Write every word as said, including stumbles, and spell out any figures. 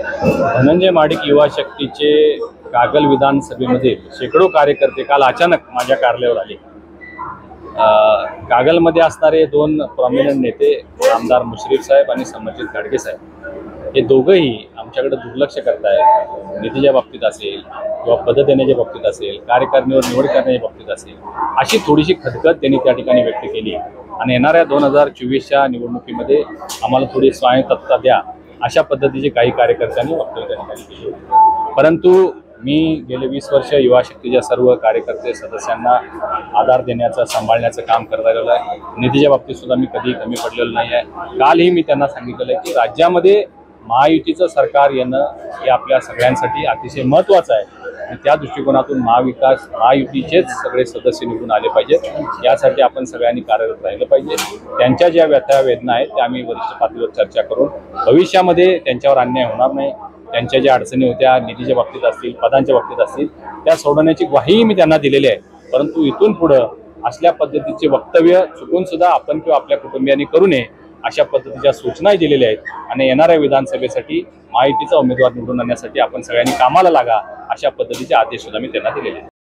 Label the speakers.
Speaker 1: धनंजय महाडिक युवा शक्तीचे कागल विधानसभेमध्ये शेकडो कार्यकर्ते काल अचानक माझ्या कार्यालयावर आले। कागलमध्ये असणारे दोन प्रॉमिनंट नेते आमदार मुश्रीफ साहेब आणि समर्जित घाडगे साहेब हे दोघंही आमच्याकडे दुर्लक्ष करतायत। निधीच्या बाबतीत असेल किंवा पद देण्याच्या बाबतीत असेल, कार्यकारिणीवर निवड करण्याच्या बाबतीत असेल, अशी थोडीशी खदखद त्यांनी त्या ठिकाणी व्यक्त केली आणि येणाऱ्या दोन हजार चोवीसच्या निवडणुकीमध्ये आम्हाला थोडी स्वायत्तता द्या अशा पद्धतीचे काही कार्यकर्त्यांनी वक्तव्य त्या ठिकाणी केले। परंतु मी गेले वीस वर्ष युवा शक्तीच्या सर्व कार्यकर्ते सदस्यांना आधार देण्याचं सांभाळण्याचं काम करत आलेलो आहे। निधीच्या बाबतीत सुद्धा मी कधी कमी पडलेलो नाही आहे। कालही मी त्यांना सांगितलेलं आहे की राज्यामध्ये महायुतीचं सरकार येणं हे आपल्या सगळ्यांसाठी अतिशय महत्त्वाचं आहे आणि त्या दृष्टिकोनातून महाविकास महायुतीचेच सगळे सदस्य निवडून आले पाहिजेत। यासाठी आपण सगळ्यांनी कार्यरत राहिलं पाहिजे। त्यांच्या ज्या व्यथा वेदना आहेत त्या आम्ही वरिष्ठ पातळीवर चर्चा करून भविष्यामध्ये त्यांच्यावर अन्याय होणार नाही, त्यांच्या ज्या अडचणी होत्या निधीच्या बाबतीत असतील, पदांच्या बाबतीत असतील, त्या सोडवण्याची ग्वाही मी त्यांना दिलेली आहे। परंतु इथून पुढं असल्या पद्धतीचे वक्तव्य चुकून सुद्धा आपण किंवा आपल्या कुटुंबियांनी करू नये अशा पद्धतीच्या सूचनाही दिलेल्या आहेत आणि येणाऱ्या विधानसभेसाठी महायुतीचा उमेदवार निवडून आणण्यासाठी आपण सगळ्यांनी कामाला लागा अशा पद्धतीचे आदेश सुद्धा मी त्यांना दिलेले आहेत।